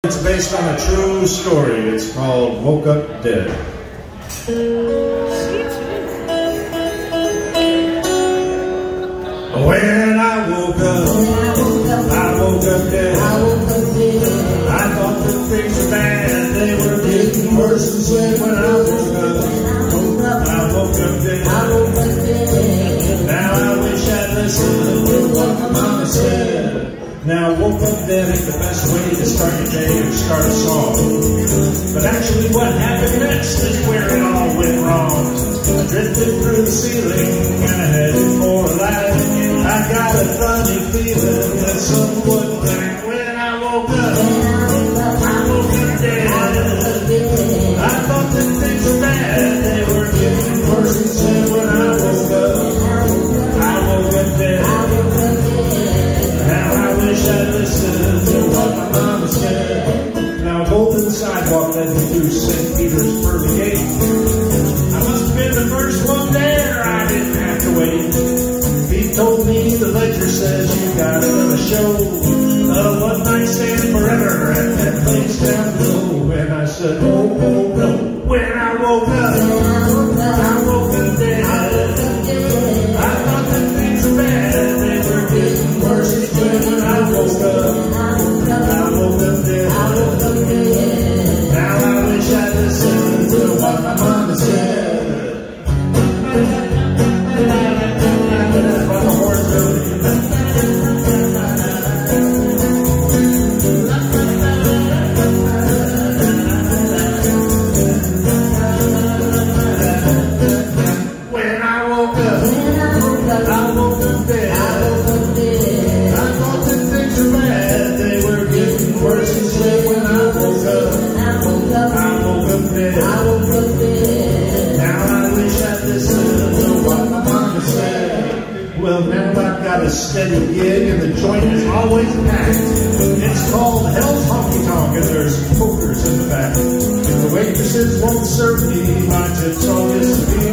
It's based on a true story. It's called Woke Up Dead. When I woke up, I woke up dead. I thought that things were bad, they were getting worse and said when I woke up, I woke up dead. Now I wish I'd listened to what my mama said. Now woke up dead ain't the best way to start your day or start a song. But actually what happened next is where it all went wrong. I drifted through the ceiling and I headed for a light. I got a funny feeling that something wasn't right when I woke up. I woke up dead. I thought that things were bad, they were getting worse and said when I woke up. I woke up dead. Now I wish I'd listened to what my mama said. Now a golden sidewalk led me through St. Peter's pearly gate. I must have been the first one there, I didn't have to wait. He told me the ledger says you got another show, a one-night stand forever at that place down below. And I said, oh, oh, no. When I woke up, I woke up dead. I thought that things were bad, they were getting worse each day. When I woke up, I woke up dead. Now I wish I'd listened to what my mama said. Well, now I've got a steady gig and the joint is always packed. It's called Hell's Honky Tonk and there's pokers in the back. The waitresses won't serve me, my chips all disappear.